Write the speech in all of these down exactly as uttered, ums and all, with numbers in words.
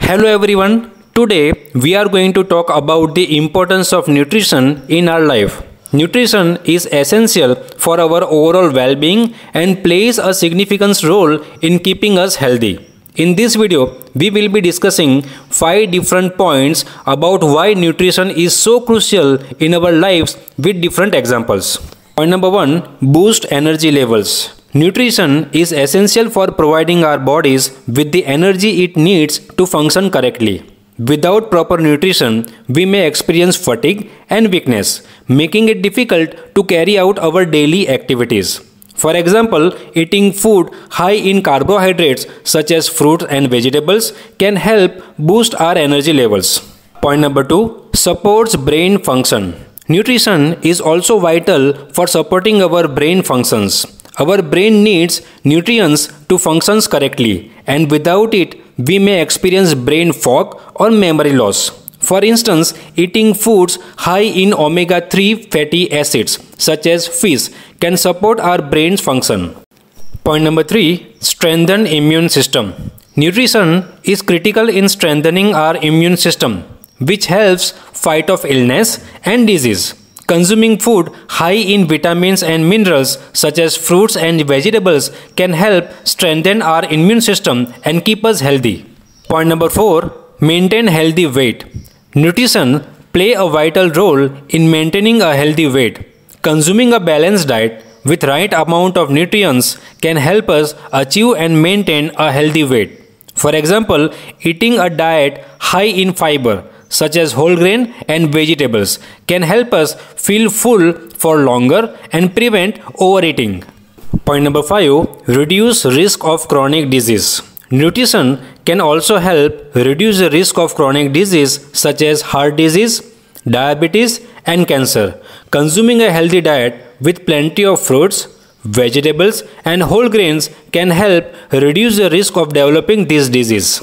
Hello everyone. Today we are going to talk about the importance of nutrition in our life. Nutrition is essential for our overall well-being and plays a significant role in keeping us healthy. In this video, we will be discussing five different points about why nutrition is so crucial in our lives with different examples. Point number one, boost energy levels. Nutrition is essential for providing our bodies with the energy it needs to function correctly. Without proper nutrition, we may experience fatigue and weakness, making it difficult to carry out our daily activities. For example, eating food high in carbohydrates such as fruits and vegetables can help boost our energy levels. Point number two, supports brain function. Nutrition is also vital for supporting our brain functions. Our brain needs nutrients to function correctly, and without it, we may experience brain fog or memory loss. For instance, eating foods high in omega three fatty acids, such as fish, can support our brain's function. Point number three, strengthen immune system. Nutrition is critical in strengthening our immune system, which helps fight off illness and disease. Consuming food high in vitamins and minerals such as fruits and vegetables can help strengthen our immune system and keep us healthy. Point number four, maintain healthy weight. Nutrition plays a vital role in maintaining a healthy weight. Consuming a balanced diet with right amount of nutrients can help us achieve and maintain a healthy weight. For example, eating a diet high in fiber such as whole grain and vegetables can help us feel full for longer and prevent overeating. Point number five, reduce risk of chronic disease. Nutrition can also help reduce the risk of chronic disease such as heart disease, diabetes, and cancer. Consuming a healthy diet with plenty of fruits, vegetables, and whole grains can help reduce the risk of developing this disease.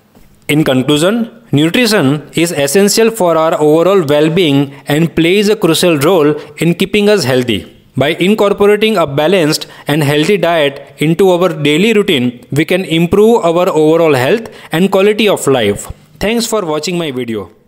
In conclusion, nutrition is essential for our overall well-being and plays a crucial role in keeping us healthy. By incorporating a balanced and healthy diet into our daily routine, we can improve our overall health and quality of life. Thanks for watching my video.